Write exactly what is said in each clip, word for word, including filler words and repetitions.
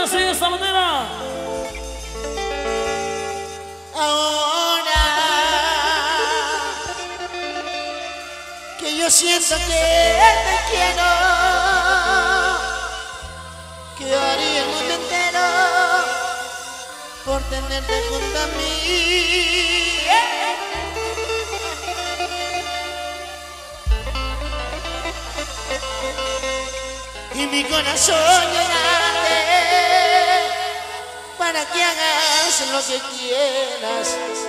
así de esta manera. Ahora que yo siento que te quiero, que haría el mundo entero por tenerte junto a mí. Y mi corazón llenarte para que hagas lo que quieras.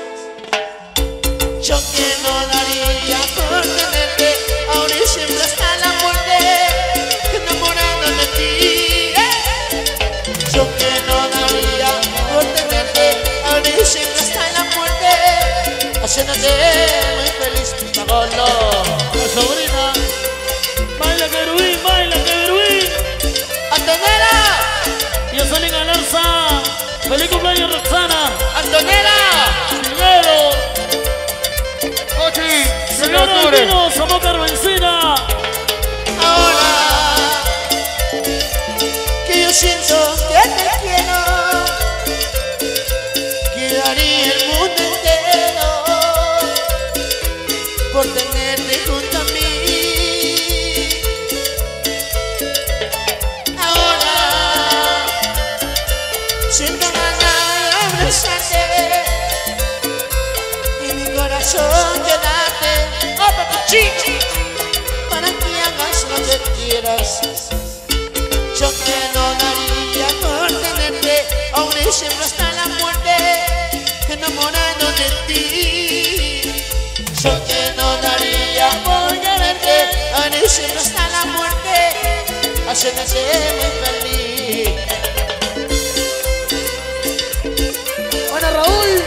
Yo que no daría por tenerte ahora y siempre hasta la muerte, enamorado de ti. Yo que no daría por tenerte ahora y siempre hasta la muerte, haciéndote muy feliz, Pablo. La sobrina, baila querubín, baila querubín. Antonella, Y yo soy Galarza. Feliz cumpleaños, Roxana. Antonella, Primero. Ochi, Señora Albino, somos Carmencina. ahora que yo siento que te quiero, que daría el mundo entero por tenerte junto a mí. Ahora siento ganas de abrazarte y mi corazón llenarte, oh papuchi, para que hagas lo que quieras. Yo que no daría por tenerte aún y siempre hasta la muerte, enamorado de ti. Yo que no daría por tenerte aún y siempre hasta la muerte, haciéndote muy feliz. Bueno, Raúl.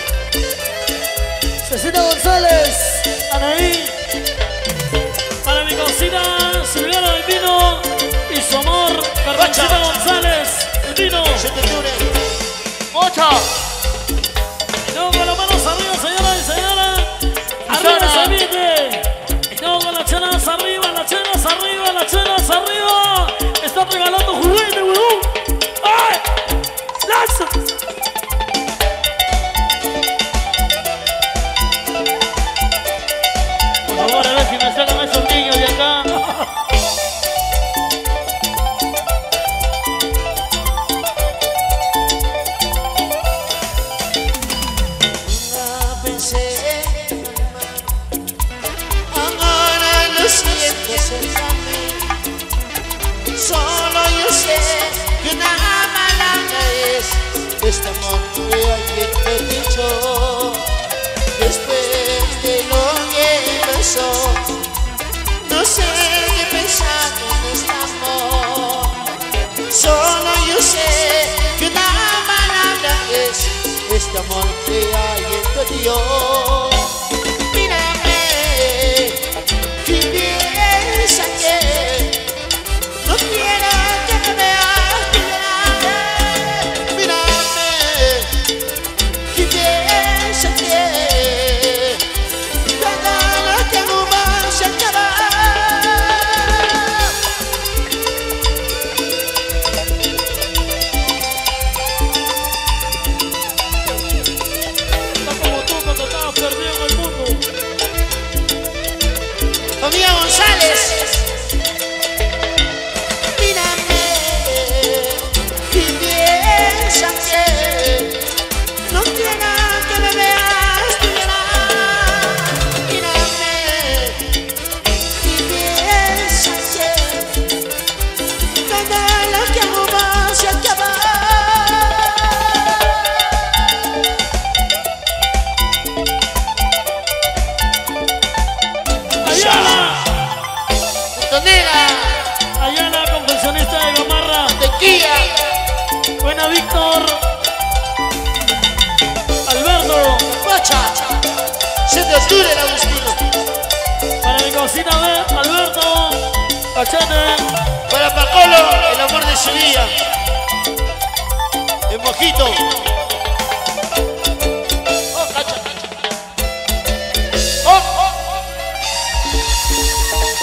Cecina González. Anaí. Para mi cocina, Silvana del Vino y su amor, Carmencita González. El vino. Se te dure. Mocha. Y luego con las manos arriba, señora y señora. Arriba ese ambiente. Y luego con las chelas arriba, las chelas arriba, las chelas arriba. Está regalando juguete, weón. ¡Ay! ¡Lanza! Por favor, a ver si me sacan esos niños de acá. Nunca pensé en amar, ahora lo siento cerca a mí. Solo yo sé que una palabra es este amor que ayer te he dicho. Después de lo que pasó, no sé qué pensar en este amor. Solo yo sé que una palabra es este amor que ayer te dio. Mírame y piensa que no quiero que me veas llorar. Mírame y piensa que todo lo que hago va a se acabar. Está como tú cuando estabas perdido en el mundo. Familia González, mírame y piensa que no quiero que me veas llorar. Mírame y piensa que todo lo que hago va a se acabar. Ayala, Antonella, Ayala, confeccionista de gamarra. Tequila, Buena Víctor. Alberto. Pacha, se te oscure el Agustino. Para mi cocina, ve, Alberto. Pachane. Para Pacolo, el amor de su vida. El mojito. Oh, cacha, cacha. Oh, oh.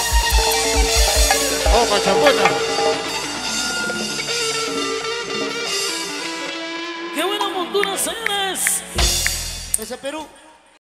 Oh, cachapota. señores. Ese Perú.